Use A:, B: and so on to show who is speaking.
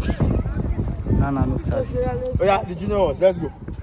A: Nana no sad.
B: Oh yeah, the junior ones. Let's go.